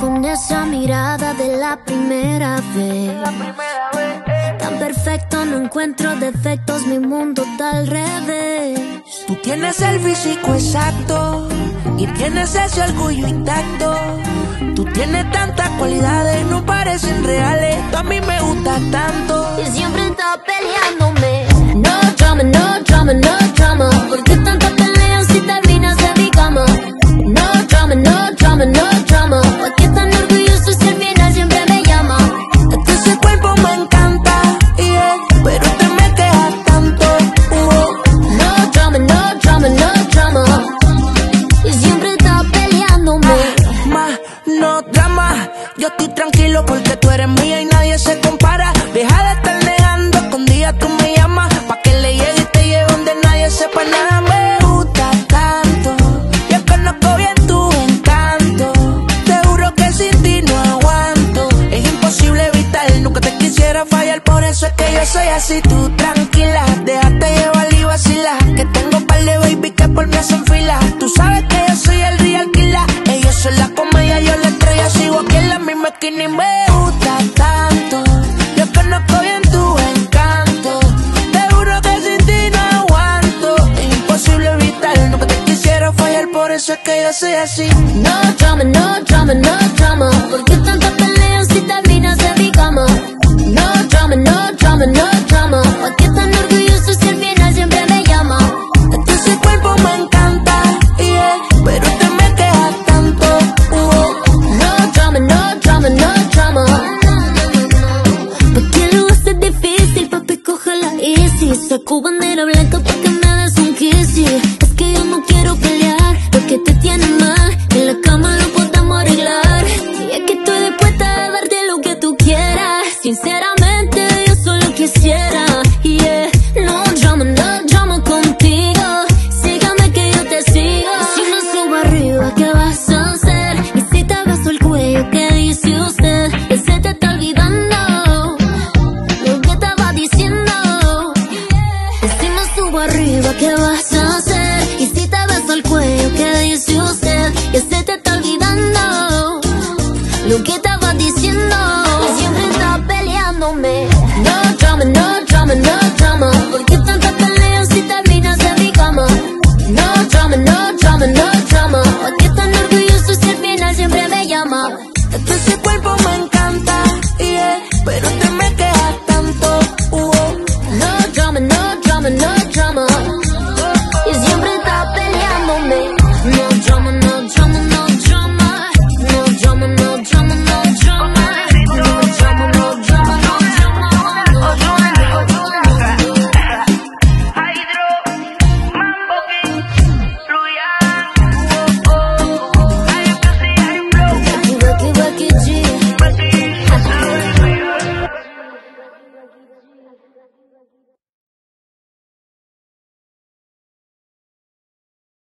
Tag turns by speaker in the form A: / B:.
A: con esa mirada de la primera vez. Tan perfecto, no encuentro defectos, mi mundo está al revés.
B: Tú tienes el físico exacto y tienes ese orgullo intacto. Tú tienes tantas cualidades, no parecen reales. Tú a mí me gustas tanto
A: y siempre estás peleándome. No drama, no drama, no drama. ¿Por qué tanta pelea si terminas en mi cama? No drama, no drama, no drama. ¿Por qué tan orgulloso si al final siempre me llama?
B: Ese cuerpo me encanta, yeah, pero te me quejas tanto.
A: No drama, no drama, no drama. Y siempre estás peleándome.
B: No drama, yo estoy tranquilo porque tú eres mía y nadie se compara. Deja de estar negando, escondida tú me llamas, pa' que le llegue y te lleve donde nadie sepa nada. Me gusta tanto, yo conozco bien tu encanto. Te juro que sin ti no aguanto, es imposible evitar, nunca te quisiera fallar. Por eso es que yo soy así, tú tranquila, déjate llevar y vacila, que tengo un par de baby que por mí hacen fila. Tú sabes que yo soy el real killer, ellos son la comedia, yo la estrella, sigo aquí en la misma esquina y me gusta tanto. Yo conozco bien tu encanto, te juro que sin ti no aguanto, es imposible evitar, nunca te quisiera fallar, por eso es que yo soy así.
A: No drama, no drama, no drama. ¿Por qué tanta pelea?